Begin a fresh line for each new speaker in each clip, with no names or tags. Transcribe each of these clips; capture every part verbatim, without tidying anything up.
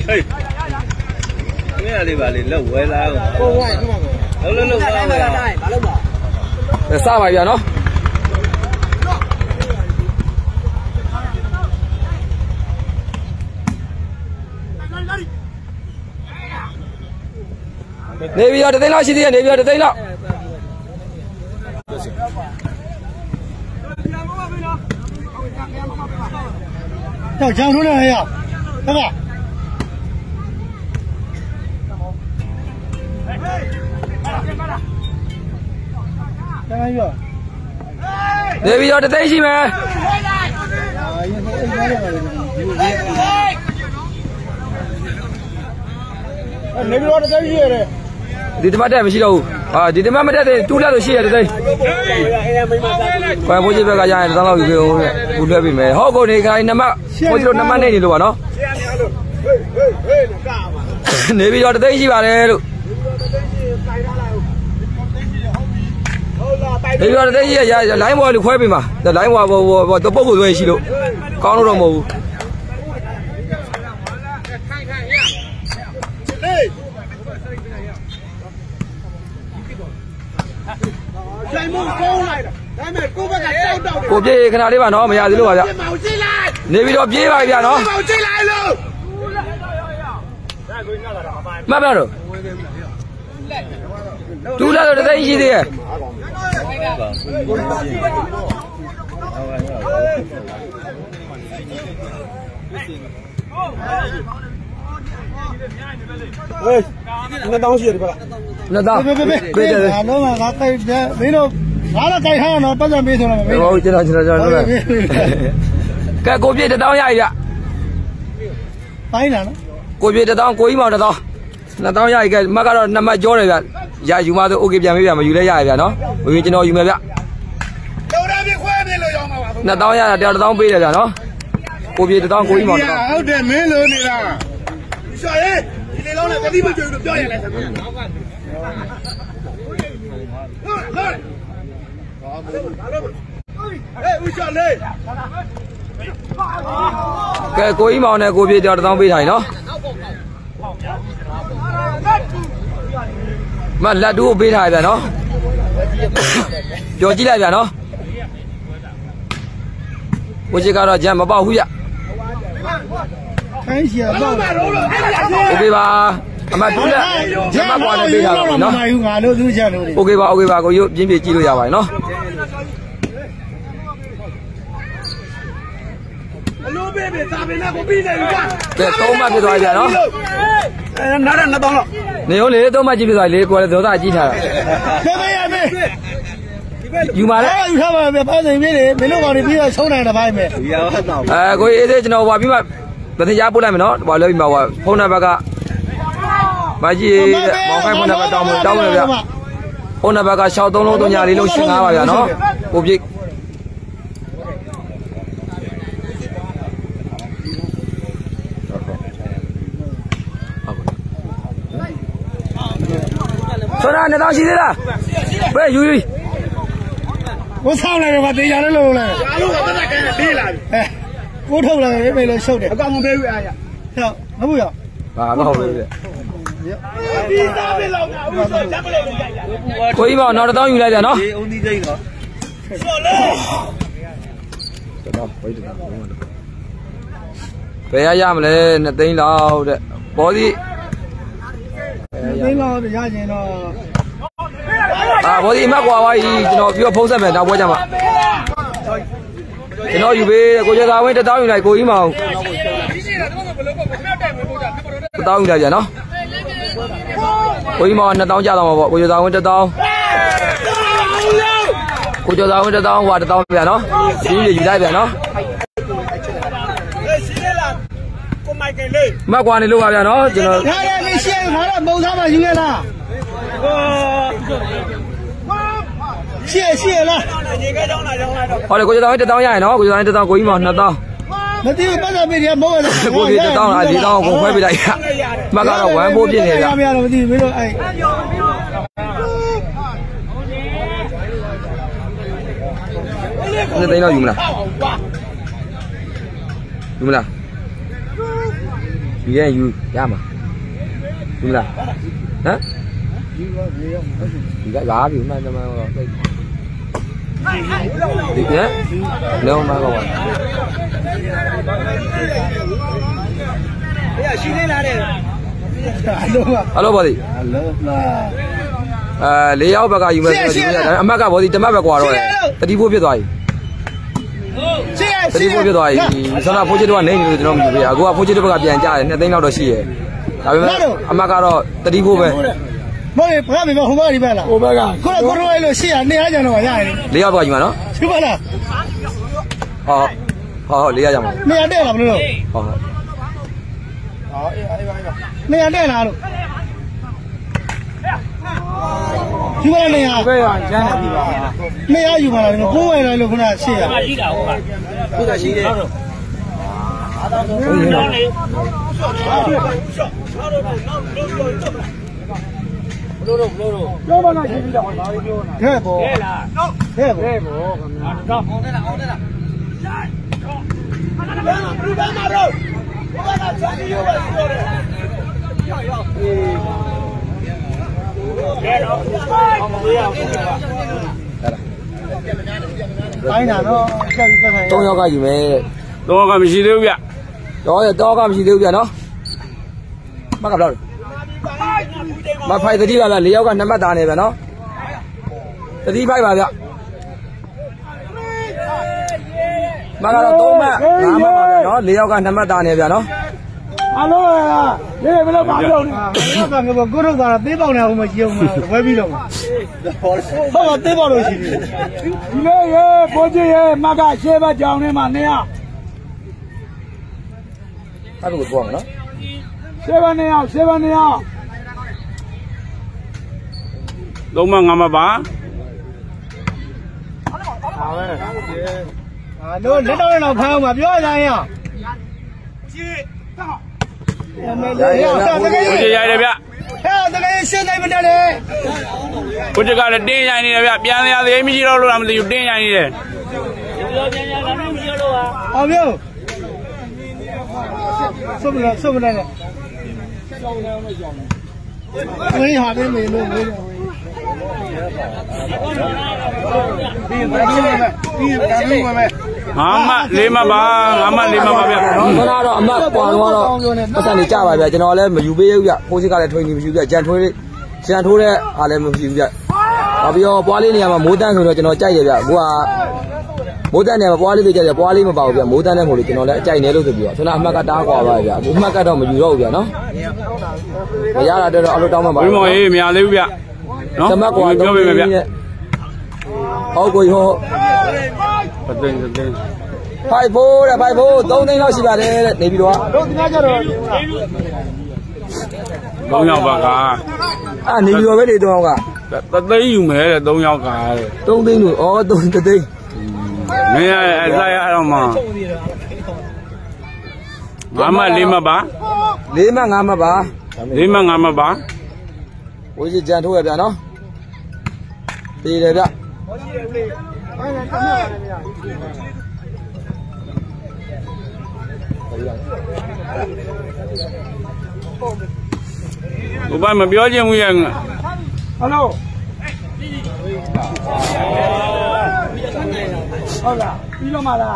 Hey, cái này đi bà đi lâu quá là lâu lâu lâu
để sao vậy giờ nó để bây giờ để thấy nó chi tiền để bây giờ để thấy nó
Chào chào xuống này à các bạn
để bây giờ để thấy gì mà
nếu đó là cái gì đây
đi tới mắt đây mới xí đâu à đi tới mắt đây thì chú ra rồi xí ở đây quay bố chỉ về cái dài tao nói cái bố đưa về mẹ họ có này cái năm mắt bố chỉ đâu năm mắt này đi đâu nó nếu bây giờ để thấy gì bà đây luôn bây giờ để thấy gì à lái mua được khoai bị mà lái mua mua mua tôi bốc rồi xí đâu con nó đâu mù cô chơi cái nào đấy bà nó mày à gì luôn à nếu video chơi bài bây nó mà bao rồi chú ra rồi đây gì đi
ơi nó đau gì vậy
nó đau
bây giờ nó mà gác cây mấy nó gác là cây ha nó bắt ra mấy thôi mà mấy
ôi chết rồi chết rồi chết rồi cái cô biết đau nhảy vậy
tay nào nó
cô biết đau cô ý mà đau nó đau nhảy cái mà cái đó nằm ở chỗ này vậy dạ chúng ta tôi ok bây giờ mà dùng lấy dài vậy nó bởi vì cho nó dùng vậy nó đau nhảy là đau đau bị rồi nó cô biết đau cô ý mà đau
ở đây mấy lứa này là sao đấy đi lâu này có đi bao giờ được chơi này
cái cô ý màu này cô biết đau đau bị thầy nó mà là đu bị thầy vậy nó cho chỉ lại vậy nó cô chỉ cái đó chỉ mà bao hủy ạ
cái gì à
ok bà mà đúng là chỉ mà qua đây bị thầy nó ok bà ok bà cô yêu chính vì chi được vậy nó để tôi mà bị thầy vậy nó
nó đang nó to lắm
nếu lấy tôi mà chỉ bị thầy lấy qua đây tôi ta chỉ thầy dù mà đấy
sao mà bây giờ biết đấy mấy lúc còn đi bây giờ sau này là phải mày
à cô ấy thế cho nó vào bí mật bên thế giá bút này mình nó vào lời bảo vào phone này bác mà gì mong khai phone này vào trong trong này vậy phone này bác sau tôi lâu tôi nhà đi lâu xin ngã vào vậy nó cục gì số này người ta xin thế là bây giờ vui
có sao này mà tí giờ nó lâu này đi lại cô thâu là cái này là sâu để con không biết ai à sao nó vui à
à nó không biết cô ý bảo nó tao như này là nó về ai ra mà lên là tính lâu đấy có gì
tính lâu thì ra gì nó
à có gì mắc qua vậy nó vừa phóng ra về nào quay chăng ạ thì nó dù về cô cho tao với tao như này cô ý màu tao như này vậy nó cô ý màu là tao cho tao mà cô cho tao với tao cô cho tao với tao qua tao về nó chỉ gì gì đây về nó mắc qua này luôn à về nó cho nó
xịa xịa là
thôi cô cho tao hết tao nhảy nó cô cho tao hết tao cô ý mà nó tao
nó tiêu bắt đầu bị điểm bố
cô đi tao là gì tao cũng phải bị đẩy mà cái đầu của em bố trên này à nó thấy nó dùng nào dùng nào ယူရင်ယူရမှာယူလားဟမ်ယူကဘာပြီမှန်တယ်မှန်တော့သိဒီကလုံးမကောပါ
哎呀，新来的，
ဟယ်လိုပါဒီအဲလေးယောက်ဘက်ကယူမယ်ဆိုတော့အမတ်ကဘောဒီတမတ်ပဲကွာတော့တတိဖို့ဖြစ်သွားပြီတတိဖို့ဖြစ်သွားပြီဆောနာဖိုးချစ်တို့ကနေနေလို့ကျွန်တော်မယူပေးရအခုကဖိုးချစ်တို့ဘက်ကပြန်ကြတယ်နှစ်သိန်းလောက်တော့ရှိရဲ့ဒါပေမဲ့အမတ်ကတော့တတိဖို့ပဲ
မဟုတ်ဘာမှမဟိုဘက်ဒီဘက်လားဟိုဘက်ကခုနကကိုရိုးလို့ရှေ့ကနေရကြတော့ရတယ်
လေးယောက်ဘက်ကယူမှာနော်
ယူပါလား
ဟောဟောလေးယောက်ကြမှာ
နေရတဲ့လားဘယ်လိုလဲ
ဟော
好，哎呀，哎呀，哎呀，那样在哪了？有没有那样？对呀，现在地方。那样有吗？那个国外的那个那些啊。不得行的。不漏不漏。要不那些比较哪里标呢？太不。太不。太不。上。好的了，好的了。不干嘛肉？我把它全给有了，有的。要要。哎呀，喏，这一个才。
中药干有没？
中药干没洗六遍。
中药中药干没洗六遍喏。马干不了。马拍的地方了，你要干那么大那边喏。这地拍吧的。马干到东边，南边吧喏，你要干那么大那边喏。
阿老啊，你不能把着呢。那个个骨头干，背包呢我们用嘛，外边了嘛。好吧，背包都行。你那个过去也马干先把讲的嘛那样。
他这个多呢？
先把那样，先把那样。
龙门俺们把。
好嘞。啊，那那当然老朋友嘛，不要这样。
我这家的别。
哎，这个现在不得嘞。
我这个是顶下你的别，别人家是没几条路，他们就顶下你的。
好没有？受不了，受不了了。没下面没路没路。
俺们立马把，俺们立马把别。
我那着俺们光光了，不是你家外边，今朝来没有别有别，过去家来推你没有别，今推的，今推的还来没有别。啊，比如玻璃呢嘛，牡丹说的今朝摘一别，我啊，牡丹呢嘛玻璃的摘的，玻璃嘛包别，牡丹呢我的今朝来摘年都是别，所以俺们个打瓜吧别，我们个到没有肉别喏。我家那这是阿鲁当嘛吧。
为毛也没有别？
什么瓜都没别。好过以后。
不对不对。
派布的派布，都能老西边的那边多。
中药不干。
啊，那边多没得中药干。
那那有没得中药干？
中等路哦，中对对。
没呀，那样了嘛。俺们立马把。
立马俺们把。
立马俺们把。
我是讲头一边喏。对对对。
我把门标进屋样啊。
Hello。好的，你干嘛的？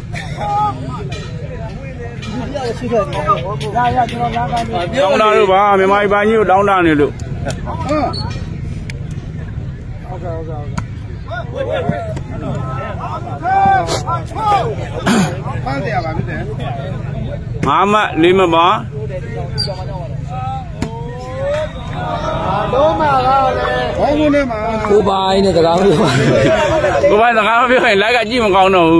当当的吧，没买一般有当当的了。
嗯。OK OK OK。
俺们立马把。
古巴呢？这个没有。
古巴这个没有，来个几么高呢？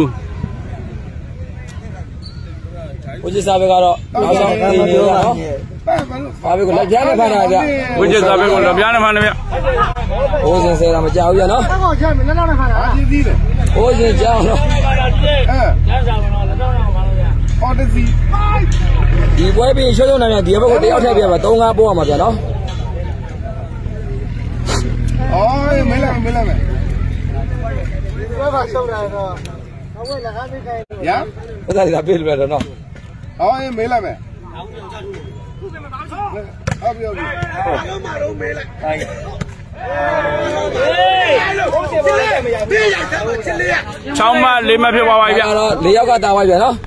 我去三百个了，老乡，你牛了。三百个来边的盘那边。
我去三百个来边的盘那边。
我先说他们加油呢。我先加油。嗯。好的是。你外边小小那边，第二个第二条边吧，东安波嘛边喏。
哦，没了没了没。我把收来了，我为了还没开。呀？
我在里头背出来的喏。
哦，没了没。 ဟုတ်ပြီဟုတ်ပြီဘာမှတော့မေးလိုက်တိုင်း
ချောင်းမလေးမဖြစ်သွားပါပြီဗျာ
တော့၄ယောက်ကတာပါပြီနော်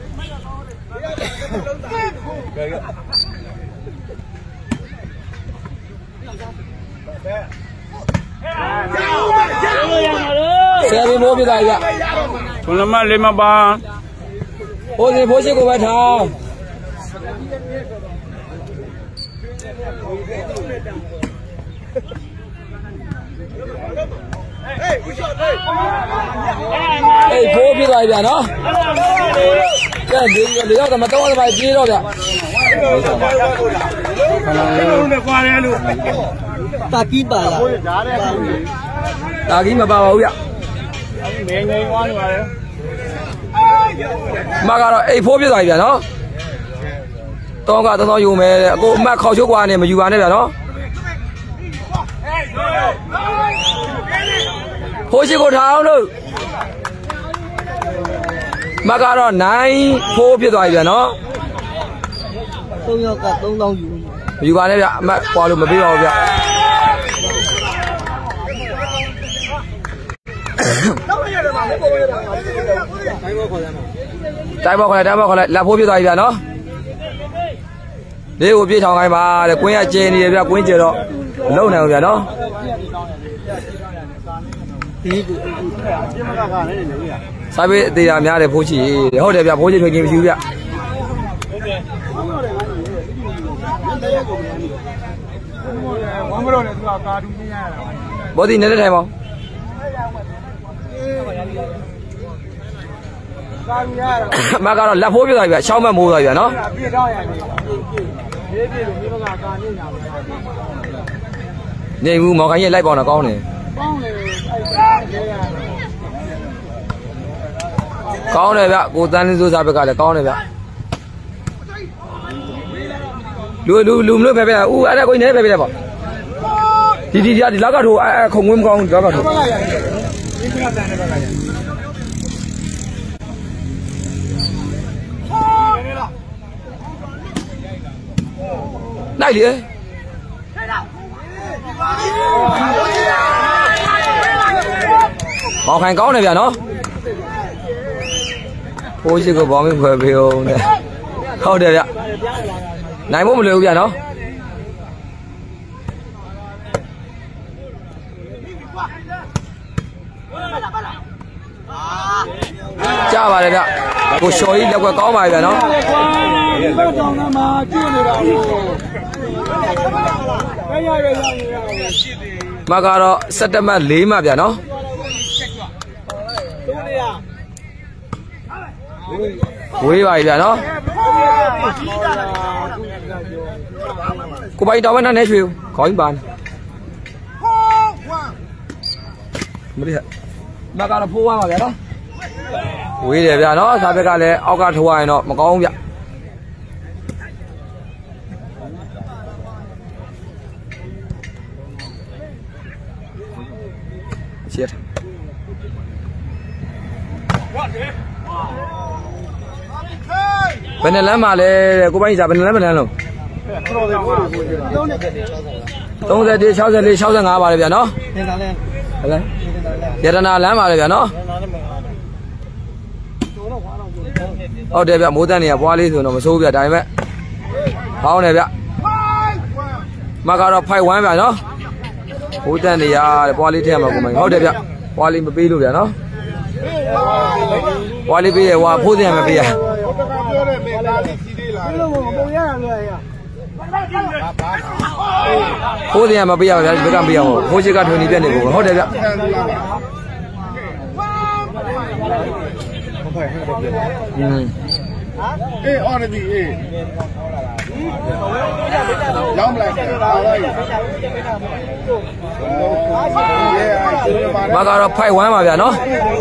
ဆယ်ပြီးမိုးပြသွားပြီဗျ
ဘုံမလေးမပါ
ဟိုဒီဖိုးရှိကိုပဲထားအေးဖိုးပြသွားပြီဗျာနော်ကဲဒီလေရောက်တော့မတော့တော့ပြေးတော့ဗျာ
လုံးနဲ့ကွာတယ်လို့တာကီးပါလား
တာကီးမပါပါဘူးဗျ
ငိမ့်ငိမ့်သွားနေပါလေ
မကတော့အိတ်ဖိုးပြသွားပြီဗျာနော်တော့ကတော့တော့ယူမယ်အကိုအမတ်ခေါက်ချုပ်ကွာနေမယူပါနဲ့ဗျာနော်ဖိုးရှိကိုထားအောင်လို့မကတော့နိုင်ဖိုးပြသွားပြီဗျာနော်
သုံးယောက်ကသုံးသောင်းယူ
မယူပါနဲ့ဗျအမတ်ကွာလို့မပေးပါဘူးဗျ
တော့ရတယ်မှာမပေါ်ရတာတိုင်းဘောခေါ်ရမှာ
တိုင်းဘောခေါ်လိုက်တိုင်းဘောခေါ်လိုက်လက်ဖိုးပြသွားပြီဗျာနော်လေးကိုပြေးထောင်ခိုင်းပါတဲ့ကွင်းရကျင်းနေရဗျကွင်းကျတော့မလုံနိုင်ဘူးဗျာနော်
ဒီကူအင်းမကကလည်းနေရ
စာပေအသေးတာများတယ်ဖိုးချီဟုတ်တယ်ဗျဖိုးချီထွေချင်းမရှိဘူးဗျ
ဝမ်းမလို့လည်းသူကကာတူးပြရတာ
ဘောဒီနေတဲ့ထိုင်ပါမကတော့လက်ဖိုးပြသွားပြီဗျရှောင်းမဲ့မိုးသွားပြီဗျနော်
ပြတော့ရတယ်ရေးပြလို့မိမကကာနေညာ
နေဘူးမောင်ခိုင်းရဲ့လိုက်ပေါအောင်တော့ကောင်းတယ်
ကောင်းတယ်
ကောင်းတယ်ဗျကိုတန်းလေးစိုးစားဘက်ကလည်းကောင်းတယ်ဗျလူလူလူမလို့ပဲပဲဦးအဲ့ဒါကိုနေပဲပဲပေါ့ဒီဒီဒီလောက်ကထိုးအဲခုံဝင်းမကောင်းလောက်ကထိုးနိုင်လေမောင်ခိုင်ကောင်းတယ်ဗျာနော်ဖိုးရှိကိုဘောင်းမခွဲပေးအောင်တဲ့ဟုတ်တယ်ဗျနိုင်ဖို့မလွယ်ဘူးဗျာနော်ကြားပါတယ်ဗျကိုရှော်ကြီးလက်ွက်ကောင်းပါပြီဗျာနော်
ဘယ်တောင်မှာကျွနေတာလို့ဘယ်ရရရ
မကတော့စက်တမတ်၄မှဗျာနော်ဝေးပါပြီဗျာနော်ကိုပိုင်တော်ဝဲနဲ့ရွှေခေါင်းပါမရမကတော့ဖိုးဝါပါဗျာနော်ဝေးတယ်ဗျာနော်စားဘက်ကလည်းအောက်ကထိုးရရင်တော့မကောင်းဘူးဗျရှင်းဘယ်နဲ့လမ်းမှာလဲကိုပိုင်းစားဘယ်နဲ့လမ်းမလမ်းလုံးသုံးဆယ်၆၄၆၅ပါလေဗျာနော်
တင်တာလဲ
ဟဲ့လားရတနာလမ်းပါလေဗျာနော်ဟုတ်တယ်ဗျမိုးတန်းနေရပွားလေးဆိုတော့မစိုးဗျာဒါပေမဲ့ဟောင်းတယ်ဗျမကတော့ဖိုက်ဝမ်းဗျာနော်မိုးတန်းနေရပွားလေးထည့်ရမှာကိုမိုင်းဟုတ်တယ်ဗျပွားလေးမပေးလို့ဗျာနော်ပွားလေးပေးရဟွာဖိုးစင်မပေးရ
ပြောတယ်မေကားလေးစီးသေးလားဘယ်လိုမပုံရရလဲရ
ဖိုးစင်မပေးရဗျာဒီဘက်ကမပေးရဘူးဖိုးချစ်ကထွင်နေပြနေဘူးဟုတ်တယ်ဗျอืม
အေးအော်နေပြီအေးလောင်းလိုက်ပါလိုက်
မကတော့ဖိုက်ဝမ်းပါဗျာနော်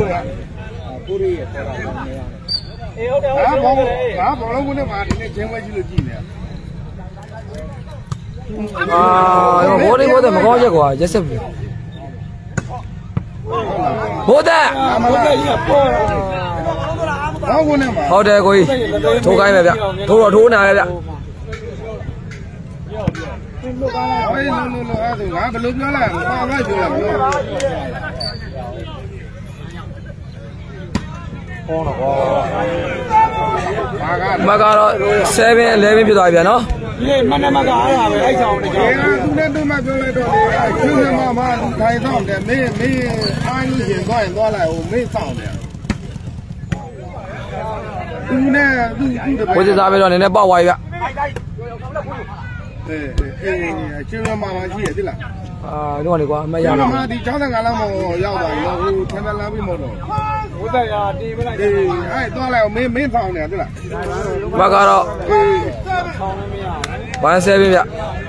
အေးဟုတ်တယ်ဟုတ်တယ်ငါဘောလုံးကုန်းနဲ့ပါဒီနေ့ချင်းဝဲကြည့်လို့ကြည့်နေ
အာဘောလေးဘောတဲ့မကောင်းချက်ကွာရက်ဆက်ပြီဘောတဲ့
ဘောတဲ့ကြီးပေါ်ဘောကုန်းနဲ့ပါ
ဟုတ်တယ်ကိုကြီးထိုးခိုင်းပဲဗျထိုးတော့ထိုးနေရဗျ
အေးလုံးလုံးလုံးအဲ့ဒါငါဘယ်လိုပြောလိုက်ပါလိုက်ပြောလိုက်ပြောဟောတော့
မကတော့seven elevenပြသွားပြီဗျာနော်
ဒီမနက်မကအားရပဲအဲ့ကြောင်တကယ်သူနဲ့တို့မှပြောလိုက်တော့လေကျူးနေမှာမထိုင်တော့တယ်မင်းမင်းအားကြီးရင်သွားရင်သွားလိုက်ဟိုမင်းစောင့်တယ်သူနဲ့သူသူ
ဘိုးစစ်သားပဲတော့နည်းနည်းပေါက်သွားပြီဗျ
အေးအေးကျူးနေမှာမရှိရသလား
အာတော့လေကွာအမရ
ပါဘူးဒီ၆၅လောက်မှရောက်သွားပြီဟိုထန်ထန်လာပြီးမဟုတ်တော့ဘုဒ္ဓရာတီးပလိုက်အေးအဲ့သွားလိုက်မင်းမင်းဖောင်းနေသလား
မကတော့
အေး
one sevenဗျ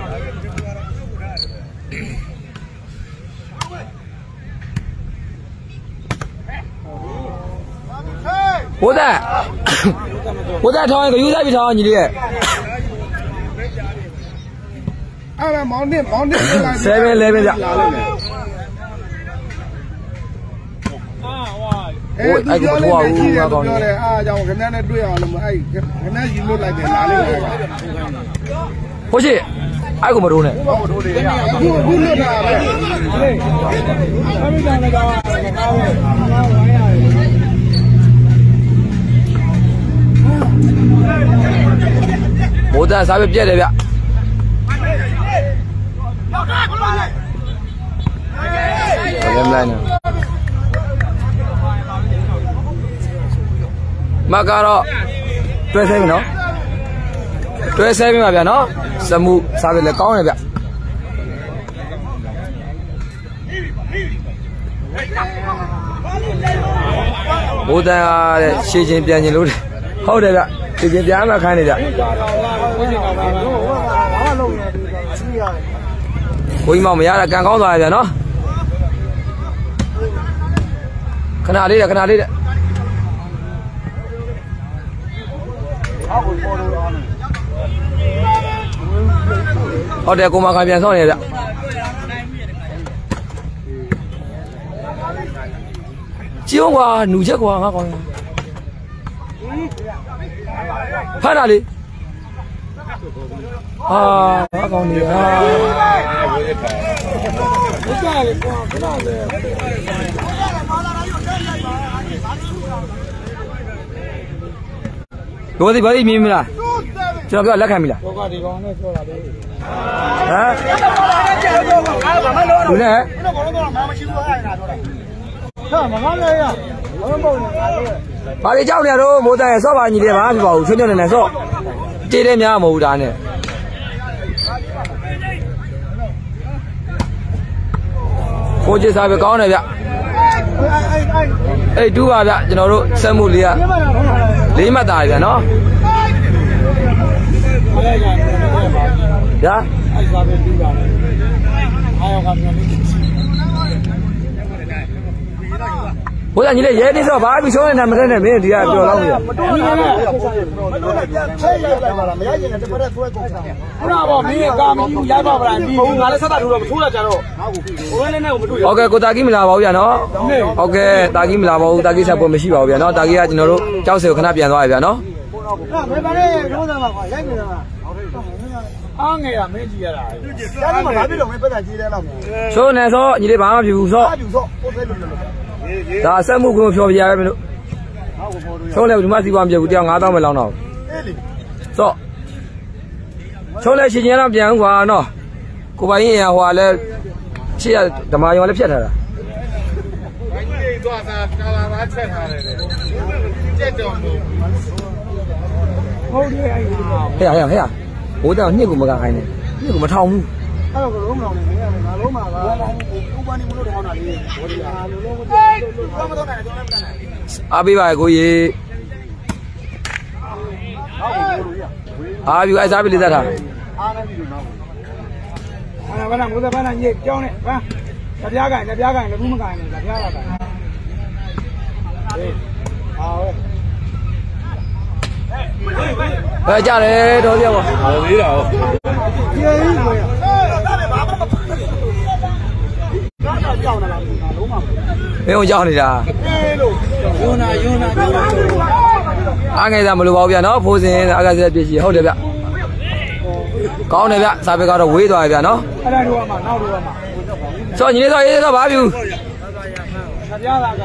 ဘုဒ္ဓဘုဒ္ဓထောင်းရင်ကယူစားပြီးထောင်းညီလေးရဲ့
အဲ့ဒါမောင်တင်မောင်တင်
လိုက်seven elevenဗျ
အေးအဲ့ကိုတော့ဘူးပါကောင်းတယ်အားကြောင့်ခဏနဲ့တွေ့အောင်လို့အဲ့ခဏယူလို့လိုက်တယ်လာလိုက်တယ်
ဘိုးရှိအဲ့ကိုမထိုးနဲ့
အခုအခုလွတ်တာပဲအမိကြောင့်လည်းကောင်းတယ်ကောင်းတယ်
မိုးသားစားပြပြက်တယ်ဗျလည်းမလိုက်နဲ့မကတော့တွဲဆဲပြီနော်တွဲဆဲပြီပါဗျာနော်စမှုစားပြလည်းကောင်းတယ်ဗျမိုးသားတဲ့ရှည်ချင်းပြန်ကျင်လို့ဟုတ်တယ်ဗျရှည်ချင်းပြန်မှခိုင်းနေကြကိုကြီးမောင်မရတာကန်ကောင်းသွားရဗျာနော်ခဏလေးတဲ့ခဏလေးတဲ့ဟုတ်တယ်ကိုမခံပြန်ဆောင်နေဗျကျုံးကွာหนูချက်ကွာငါကောင်းဖတ်တာလေအာငါကောင်းနေဟာဘုရားလေကွာခဏလေဘောဒီဘာဒီမြင်မလားကျွန်တော်ပြောလက်ခံပြီလားဘောကဒီကောင်နဲ့ပြောတာလေဟမ်လူနဲ့ဘာလို့တော့မမရှိဘူးအဲ့ဒါပြောတာဟာမကောင်းလေရဘုံဘုံနဲ့ဘာတွေကြောက်နေတော့မိုးသားရဲ့စော့ပါညီလေးပါဖြစ်ပါဘူးချွတ်ချွတ်နေနေစော့တေးတယ်များမဟုတ်တာနဲ့ကိုကျစားပဲကောင်းတယ်ဗျအဲ့တူပါဗျကျွန်တော်တို့စက်မှုလေးကလေးမှတ်တာဗျနော်ဗျာအဲ့စားပဲတူပါလေအားရောကမြန်လေးဘိုးကြီးလေရဲတိစောဘာပြီးရှုံးနေတာမထဲနဲ့မင်းဒီကပြောတော့ဘူးမတူဘူးလေဆက်ရလိုက်ပါလားမရရင်လည်းတပတ်ဆွဲကုန်တာဟုတ်လားဗောမင်းကာမကြီးရိုက်ပါဗလားဒီငါလည်းဆက်တာထိုးတော့မထိုးလာကြတော့ဟိုဘယ်နဲ့နဲ့ကိုမတွေ့ရဟုတ်ကဲ့ကိုတာကြီးမလာပါဘူးဗျာနော်ဟုတ်ကဲ့တာကြီးမလာပါဘူးတာကြီးဆက်ပွဲမရှိပါဘူးဗျာနော်တာကြီးကကျွန်တော်တို့ကြောက်စေကိုခဏပြန်သွားပြီဗျာနော်ဘယ်ပါလဲထိုးတာပါကွာရိုက်နေတာအားငယ်ရမင်းကြီးရတာဒါလည်းမလာပြီတော့မင်းပတ်သက်ကြီးလဲတော့ဆိုနေစောညီလေးဘာမှမဖြစ်ဘူးစောဘာဖြစ်စောကိုပဲလို့လို့ဒါဆက်မှုကိုဖြောပြရပဲမလို့ချုံးလဲဒီမှာစီပွားမပြဘူးတရားငါးသောင်းပဲလောင်းတော့အေးလေစောချုံးလဲရှင်ချင်းတော့ပြန်ကွာနော်ကိုပိုင်ရင်ဟိုကလည်းရှေ့ကဓမ္မယောလည်းဖြတ်ထားတာဘိုင်းကြီးသွားတာကာလာသားချက်ထားတယ်ကြက်တော်လို့ဟုတ်တယ်အဲ့ဟဲ့ဟဲ့ဟဲ့ဘိုးတောင်နှစ်ကိုမကခိုင်းနဲ့နှစ်ကိုမထောင်ဘူးအဲ့တော့လုံးမလောင်နေငါလုံးမှာကဥပန်းနေမလို့ထောင်းတာလေဘောဒီအားလုံးလုံးမတော့မတော့နိုင်တယ်ကျွန်တော်လည်းမနိုင်အားပေးပါကိုကြီးအားပြအဲ့စားပြီလေးသက်ထားအားနဲ့ပြီလို့နော်ဘာဘာမိုးသားဘာနာညစ်ကြောင်းနဲ့ဘာတပြားကန်တပြားကန်လည်းဘူးမကန်နဲ့တပြားလာတာဟေးအားဝဲဘယ်ကြတယ်တော်ပြပါဟောသေးတာဟုတ်ပြေးကြီးကိုရကြောက်နေတာလုံးဝမင်းကြောက်နေတာအေးလို့ယွန်းနာယွန်းနာအားငယ်သားမလိုပါဘူးဗျာနော်ဖိုးစင်အားကစားပြည့်ရှိဟုတ်တယ်ဗျကောင်းတယ်ဗျစာပေကတော့ဝေးသွားပြီဗျနော်
အဲ့ဒါတို့ကမှနောက်တို့ကမှ
ဆိုညီလေးဆိုရေးတော့ဘာပြူ
ပြားတာက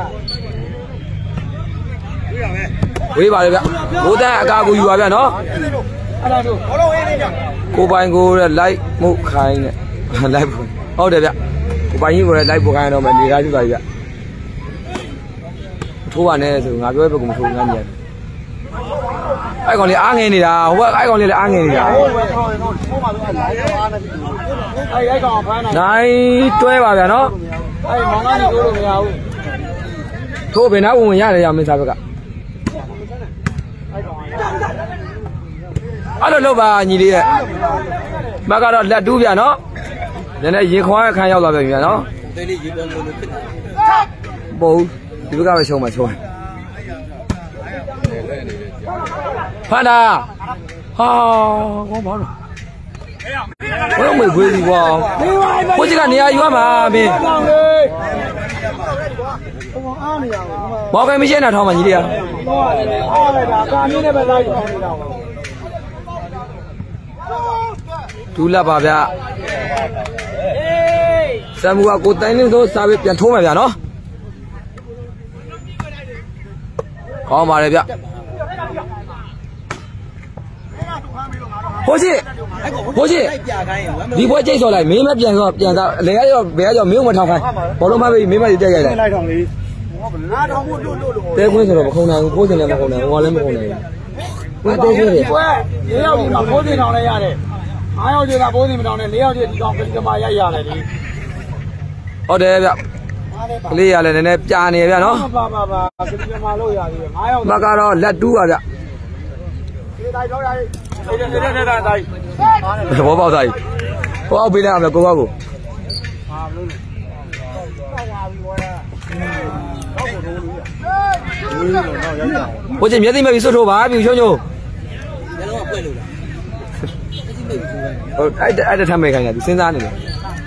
ဝေးပါလေဗျဘိုးတန်းအကာကိုယူပါဗျနော်
အဲ့ဒါတို့ဘောလုံးအေးလေးဗျ
ကိုပိုင်ကိုတဲ့လိုက်မှုခိုင်းတဲ့လိုက်ဟုတ်တယ်ဗျကိုပိုင်ကြီးကိုလည်းလိုက်ပို့ခိုင်းတော့မယ်နေကားကျသွားပြီဗျထိုးပါနဲ့ဆိုငါပြောပဲကိုမထိုးငန်းနေတယ်အဲ့ကောင်လေးအားငယ်နေတာဟိုကအဲ့ကောင်လေးလည်းအားငယ်နေတာ
ဟိုပဲထောင်းရင်တော့ထိုးမှဆိုအဲ့လိုက်ရောအားနေပြီအဲ့အဲ့ကောင်ဖမ်းတာ
နိုင်တွဲပါဗျာနော်
အဲ့မောင်ကနေထိုးလို့မရဘူး
ထိုးဘယ်နာဝင်ဝင်ရတယ်ရမင်းသားဘက်ကအဲ့လိုလုပ်ပါညီလေးရဲ့မကတော့လက်တူးဗျာနော်နည်းနည်းရေခွာခန်းရောက်လာပြန်ပြီဗျာနော်
တဲလေးရေပေါ်လို့ဖြစ်တာ
ပို့ဒီဘက်ကပဲရှုံးမှာရှုံးဖန်တာဟာကောင်းပါတော့ဘယ်လိုမွေခွေးဒီကွာကိုကြီးကနေရာယူရမှာမင်းဘောကမရှိနဲ့ထောင်းမှာညီလေးอ่ะ
အားလိုက်တာကာမင်းနဲ့ပဲလိုက်ထောင်းနေတာပါ
ဒူးလက်ပါဗျစံမူကကိုတိုင်းလင်းတို့စားပြီးပြန်ထိုးမှာဗျာနော်ကောင်းပါတယ်ဗျဟိုရှိဟိုရှိဒီဘွဲကြိတ်စော်လိုက်မင်းမပြန်တော့ပြန်သားလေရရောဘယ်ရရောမင်းမထောက်ခိုင်းဘောလုံးမပေးမင်းမတက်ရိုက်လိုက်
လိုက်ထောင်လေးငါထောင်ဖို့လို့လို့လို့
တဲခွင်းဆိုတော့မခုံနိုင်ဘူးဖိုးစင်လည်းမခုံနိုင်ဘူးဟောလည်းမခုံနိုင်ဘူးကိုတဲခွင်းတယ်
ကွဲ၄ယောက်ဒီမှာဖိုးစင်ထောင်လည်းရတယ်၅ယောက်ကြီးကဖိုးစင်မထောင်နဲ့၄ယောက်ကြီးဒီကောင်ကလေးကမှရိုက်ရတယ်လေ
ဟုတ်တယ်ဗျကလေးရလည်းနည်းနည်းကြာနေဗျာနော်
ပါပါပါကလေးကမှလို့ရသေးတယ်၅ယောက်
မကတော့လက်တူးပါဗျ
ဒီတိုင်းတော့ရည်ဒီတဲ့တဲ့တဲ့တိုင်း
ဘောပေါက်သားကြီးဟိုအောက်ပေးလိုက်အောင်လေကိုကောက်ကို
ဟာဘလို့
ဟိုချင်းမျက်စိမဲ့ပြီးစွတ်ထိုးပါပြီချုံချုံ
မျက်လုံးကပွက်လို့လား
ဟုတ်အဲ့အဲ့တထမ်းမဲ့ခိုင်းတာသူစဉ်းစားနေတယ်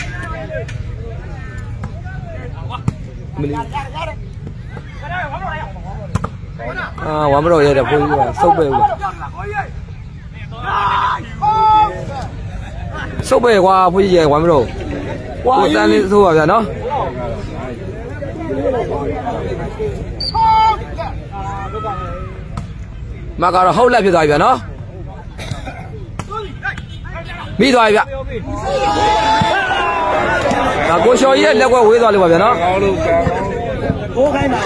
မလီအာဝမ်းမတော်ရတဲ့ဖိုးကြီးကစုပ်ပဲဦးလားစုပ်ပဲကွာဖိုးကြီးရဝမ်းမတော်ကိုတန်းလေးသိုးပါဗျာနော်မကတော့ဟုတ်လက်ဖြစ်သွားပြီဗျာနော်မိသွားပြီဗျဒါကိုချော်ကြီးရဲ့လက်ကွက်ဝေးသွားလို့ပါဗျာနော်
ကောင်းလို့
ကိုခိုင်းပါ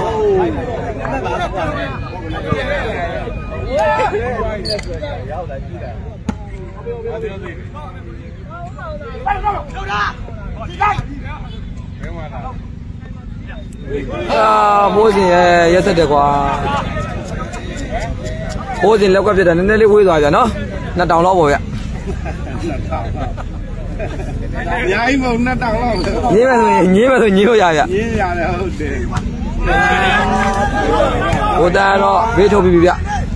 အာမိုးစင်ရဲ့ရက်ဆက်တယ်ကွာမိုးစင်လက်ကွက်ဖြစ်တာနည်းနည်းလေးဝေးသွားဗျာနော်နှစ်တောင်လောက်ပေါ့ဗျ
အများကြီးမဟုတ်နှစ်တောင်လောက်
ညင်းမယ်ဆိုရင်ညင်းမယ်ဆိုညင်းလို့ရဗျ
ညင်းရတယ်ဟုတ်တယ်
ဟိုတာတော့ဘေးထုတ်ပြီးပြီဗျ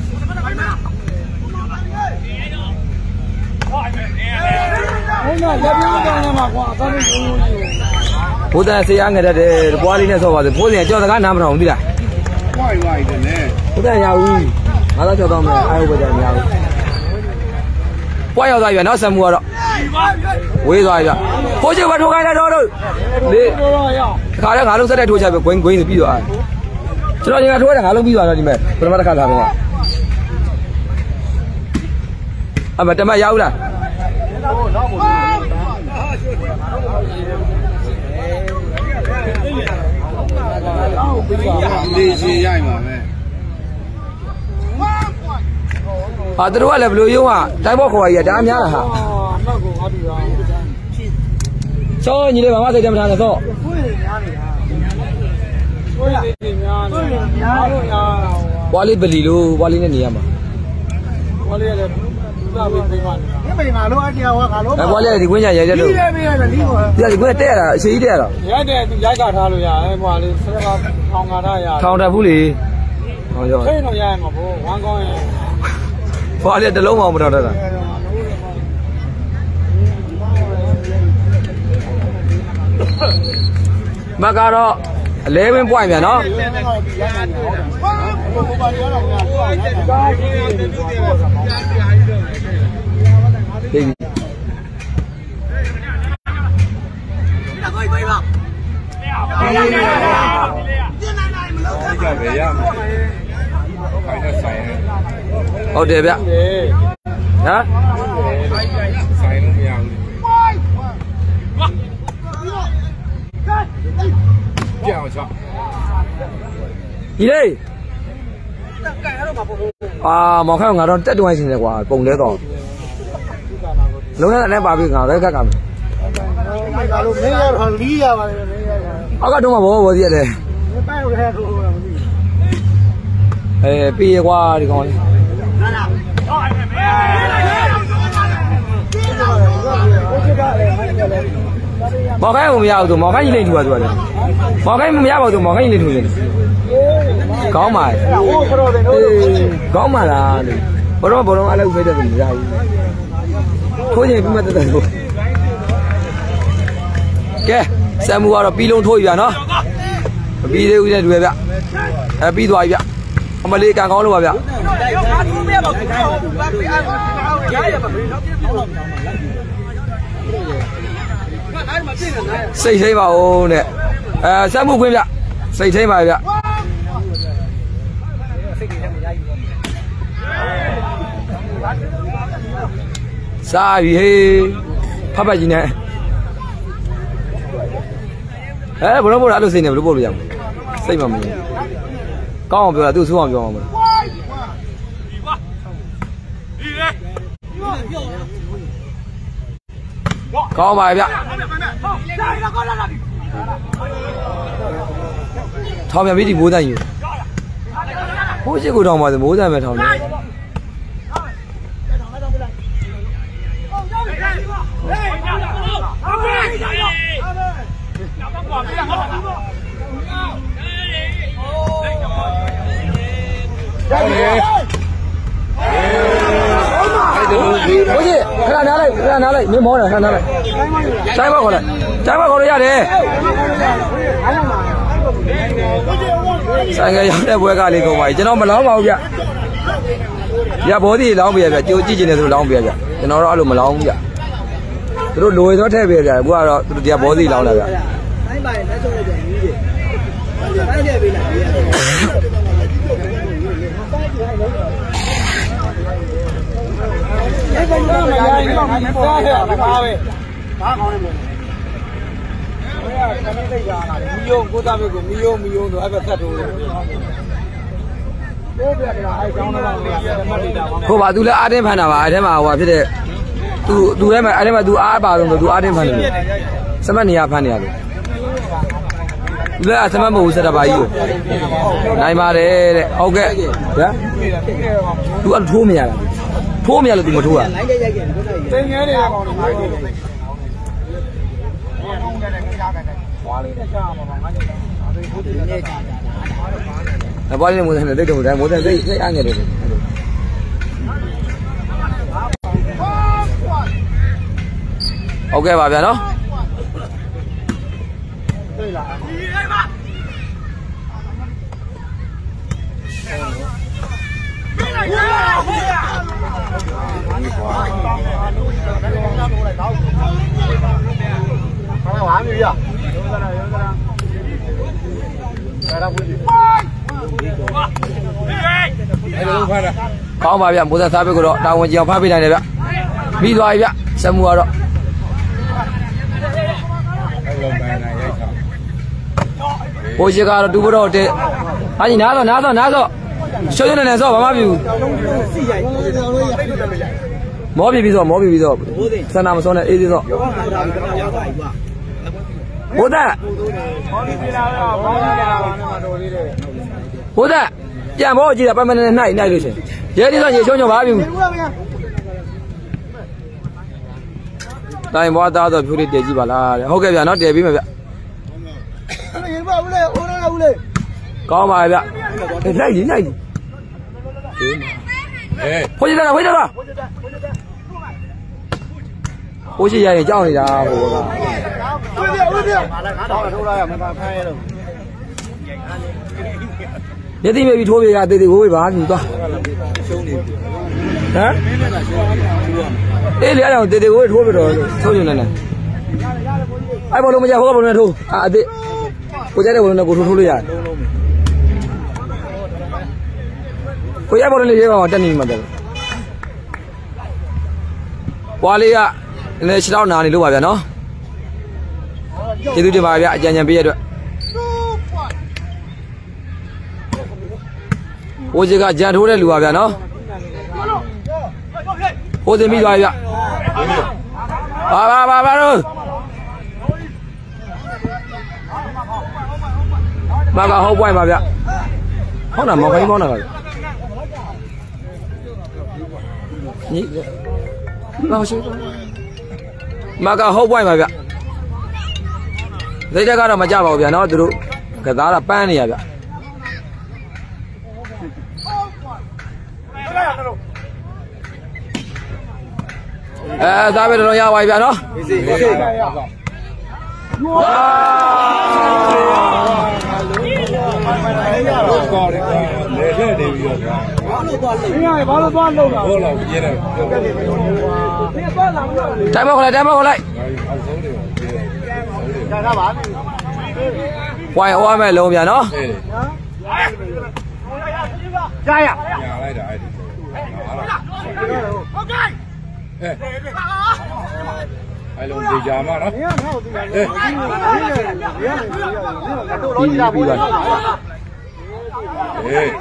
ဟိုကလက်ပြားကောင်းနေမှာကွာအသားလေးရိုးရိုးကြီး
ဘိုးတန်ဆေးအားငယ်တတ်တယ်ပွားလေးနဲ့ဆော့ပါစေဖိုးစင်ကြောက်စကားနားမထောင်ဘူးသိလား
ဝိုင်းဝိုင်းတယ်နဲ့
ဘိုးတန်ရဘူးငါတော့ကြောက်တော့မယ်အားဟုတ်ပဲကြမရဘူးပွားရောက်သွားပြီနော်ဆမ်မူကတော့ဝေးသွားပြီဖိုးချစ်ဘာထိုးခိုင်းလိုက်တော့လို့လေခါလဲငါလုံးဆက်တဲ့ထိုးချပဲဂွင်းဂွင်းဆိုပြီးတော့ကျွန်တော်ညီကထိုးတယ်ငါလုံးပြီးသွားတော့ဒီမဲ့ပထမတစ်ခါလာတော့အမတမရောက်လား
ဒီစီရိုက်ပါမယ်
ဟာသူတို့ကလည်းဘလို့ရုံးကတိုင်းဘောခေါ်ကြီးကဒါအများလားဟာ
အမှတ်ကိုငါတူတာ
စောညီလေးဘာမှစိတ်ကြမထားနဲ့စော
ကိုယ်ရများနေတာကိုယ်ရများနေကိုယ်ရများလို့များ
ဘွားလေးပလီလို့ဘွားလေးနဲ့နေရမှာ
ဘွားလေးလည်းသူကပဲပြေးပါနေတာဒီမိငါလို့အတရားဟောငါလို့
ဘွားလေးဒီကွင်းချရိုက်တဲ့လို့
ပြီးတယ်ပြီးတယ်ဒီ
ဟောဒီကွင်းတက်ရတာအရှိကြီးတက်ရတာ
ရိုက်တယ်သူရိုက်ကထားလို့ရတယ်ဘွားလေးဆရာကထောင်ကားထားရ
ထောင်တက်ဘူးလေ
ဟောရောထိတ်တော့ရရမှာဘို့ဝမ်းကောင်းရင်
ဘွားလေးတလုံးမအောင်မတော်တတ်တာမကတော့အလဲဝင်းပွိုင်ပြန်နော်ဟေးဟုတ်တယ်ဗျဟမ်
ဆိုင်လို့မရဘူးကြောက်ချောက်
ဒီလေအာမောင်ခန့်ငါတော့တက်တွိုင်းရှင်တယ်ကွာပုံလဲတော့လုံးနဲ့လည်းပါပြီငါလည်းကက်ကမယ်
ဒါလို့မင်းရတော့လီးရပါလေမင်းရ
အောက်ကတော့မဘောဘောကြီးရတယ်
ပိုက်လို့ခဲထိုးတာမသိ
အဲပြေးကွာဒီကောင်လေးမောင်ခိုင်းကိုမရဘူးသူမောင်ခိုင်းကြီးလိမ့်ထူပါသူကလည်းမောင်ခိုင်းမရပါဘူးသူမောင်ခိုင်းကြီးလိမ့်ထူတယ်ကောင်းပါလေကောင်းပါလားလို့ဘောတော့ဘောတော့အဲ့လိုဖိတ်တယ်မရဘူးထိုးရင်ပြီးမှတက်တယ်ကိုကဲစံမှုကတော့ပြီးလုံးထိုးပြီဗျာနော်မပြီးသေးဘူးတဲ့တူပဲဗျအဲပြီးသွားပြီဗျအမလေးကန်ကောင်းလို့ပါဗျစိတ်ထိန်ပါဦးတဲ့အဲစက်မှုခွင့်ဗျစိတ်ထိန်ပါဗျစားပြီဟေးဖတ်ဖတ်ကြီးနဲ့အဲဘလို့ဘလို့အဲ့လိုစိတ်နဲ့ဘလို့ပို့လို့ရမလဲစိတ်မှမမြင်ကောင်းအောင်ပြောတာသူဆိုးအောင်ပြောမှာမဟုတ်ကောင်းပါဗျထောင်ပြန်ပြီးဒီမိုးတန်ယူဟိုရှိကိုထောင်ပါစေမိုးတန်ပဲထောင်တယ်ဘိုးကြီးခဏနားလိုက်ခဏနားလိုက်မင်းမောတယ်ခဏနားလိုက်တိုင်းဘက်ခေါ်လိုက်တိုင်းဘက်ခေါ်လို့ရတယ်ဆိုင်ကရောက်တဲ့ဘွဲကလေးကုန်ပါပြီကျွန်တော်မလောင်းပါဘူးဗျရဘောဒီလောင်းပြရဗျကြိုကြည့်ကျင်တယ်ဆိုလောင်းပြရဗျကျွန်တော်တော့အဲ့လိုမလောင်းဘူးဗျသူတို့လိုရတော့ထည့်ပြကြအခုကတော့သူတို့တရားဘောဒီလောင်းလာဗျတိုင်းပါရင်လက်ချုပ်လိုက်ပြန်ကြီးကြီးတိုင်းထည့်ပေးလိုက်အဲ့ဒါကမရဘူးတော့မပေါ်ရဘူးပါပဲဘာကောင်းလဲမို့ဘယ်ကခဏသိကြလာတယ်မီယုံကိုသားဘက်ကိုမီယုံမီယုံဆိုအဲ့ဘက်ဆက်ထိုးတယ်ကိုပြကလာအဲ့ကောင်းတော့မတ်တာပါဟိုပါသူလည်းအားတင်းဖန်တာပါအဲ့ထဲမှာဟိုဖြစ်တဲ့သူသူထဲမှာအဲ့ထဲမှာသူအားပါဆုံးဆိုသူအားတင်းဖန်တယ်စမတ်နေရဖန်နေရတယ်သူလည်းစမတ်မဟုတ်စက်တပါကြီးကိုနိုင်ပါတယ်တဲ့ဟုတ်ကဲ့ဗျာသူအဲ့ထိုးမရတာထိုးမရလို့သူမထိုးရလိုက်ရိုက်ရိုက်တင်ငယ်နေကောင်တွေမှာပွားလေးနဲ့ကြားမှာငါတို့ထိုးတယ်နဲ့အပွားလေးနဲ့မိုးတယ်နဲ့တိတ်တုံတိုင်းမိုးတယ်စိတ်စိတ်အားငယ်တယ်ဟုတ်ကဲ့ပါဗျာနော်တွေ့လားဒီအိမ်မှာကောင်းပါဗျမိုးသက်သားဘက်ကတော့တာဝန်ကြီးအောင်ဖားပေးနိုင်တယ်ဗျပြီးသွားပြီဗျစက်မှုကတော့ဟိုရှိကတော့တူဘတော့တဲ့ဟာကြီးနားတော့နားတော့နားတော့ရှုံးနေနေဆိုဘာမှမဖြစ်ဘူးမောပြပြီးဆိုမောပြပြီးဆိုစန္ဒမစောနဲ့အေးသေးဆိုဘုဒ္ဓဘုဒ္ဓပြန်ဖို့ကြည့်တာပတ်မနဲ့နှိုက်နှိုက်လို့ရှင်ရဲသေးဆိုရေရှုံးကြပါပြီတိုင်းဘွားသားတော့ဖြူလေးတည်ကြည့်ပါလားတဲ့ဟုတ်ကဲ့ဗျာနော်တည်ပြီးမယ်ဗျရေဘဦးလေးဦးလေးဦးလေးကောင်းပါဗျလိုက်ကြီးလိုက်ကြီးအေးဖိုးကြတာဖိုးကြတာဖိုးရှိရရင်ကြောက်နေတာဟိုကဦးပြဦးပြငါလည်းငါတော့ထိုးလိုက်ရမသာဖမ်းရတော့ရတိမေပြီးထိုးပြေကတေးသေးကိုဝေးပါမြူသွားရှုံးနေဟမ်အေးလေအဲ့ဒါတေးသေးကိုဝေးထိုးပြတော့ထိုးနေနေအဲ့ဘောလုံးမကြဟိုကဘောလုံးနဲ့ထိုးအာအစ်ကိုကြတဲ့ဘောလုံးနဲ့ကိုထိုးထိုးလို့ရတယ်ကိုရဘောလုံးလေးရဲပါတက်နေမှာတယ်ပွားလေးကလည်းခြေထောက်နာနေလို့ပါဗျာနော်ကျေးဇူးတင်ပါဗျာအကြံဉာဏ်ပေးရတဲ့ဟိုကြီးကကြံထိုးတဲ့လူပါဗျာနော်ဟိုစင်ပြီးသွားပြီဗျပါပါပါပါတော့မကဟုတ်ပွိုင်းပါဗျဟုတ်လားမောင်ခိုင်းမောင်းတာပါညီလာရှိမကဟုတ်ပွိုင်းပါဗျစိတ်တက်ကတော့မကြပါဘူးဗျာနော်သူတို့ကစားတာပန်းနေရဗျအဲသားပဲတော့ရပါပြီဗျာနော်
လေလေနေပြီးတော့ဗျာဘာလို့သွားလို့ဘာလို့သွားလို့လားဟုတ်လားပြင်းတယ်
တိုင်းမခေါ်လိုက်တိုင်းမခေါ်လိုက်ဝိုင်းဝါမဲ့လုံးဗျာနော်
ကြားရ
ညာလိုက်တာအဲ့ဒီဟုတ်ကဲ့အဲ့လုံးဒေဂျာမနော်အေး
ပြီးပြီပြီးပါ
အေး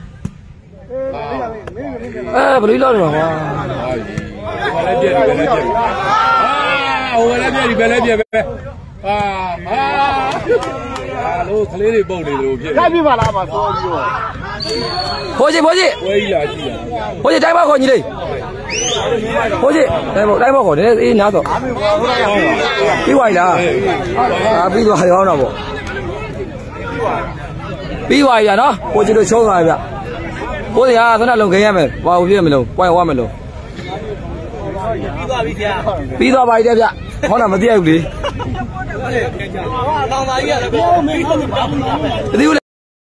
အဲဘယ်လိုလုပ်တော့ဟာ
ဟောလည်းပြည့်ပြီလည်းပြည့်ပြီအာဟိုလည်းပြည့်ပြီပဲလည်းပြည့်ပဲအာအာအာလို့ကလေးတွေပုတ်နေလို့ပြည့်ပြီ
ကြိုက်ပြပါလားပါစောပြီးတော့
ဖိုးကြီးဖိုးကြီး
ဝဲကြီးလာကြည့်ရ
ဖိုးကြီးတိုင်းမခေါ်ညီလေးဖိုးကြီးတိုင်းမတိုင်းမခေါ်တယ်အေးနားတော့ပြီးသွားပြီလားအာပြီးသွားရောင်းတော့ပေါ့ပြီးသွားပြီဗျာနော်ဖိုးကြီးတို့ချုံးသွားပြီဗျဖိုးကြီးဟာသနလုံခင်းရမယ်ဘာလို့ပြည့်မလို့ပွိုင်ဝါမလို့
ပြီးသွားပြီဗျာ
ပြီးသွားပါပြီတဲ့ဗျဟောတာမသိရဘူးလေ
တောင်သားကြီးရတယ်ဗျာမင်းတို့ဘာမှမလုပ်ဘူး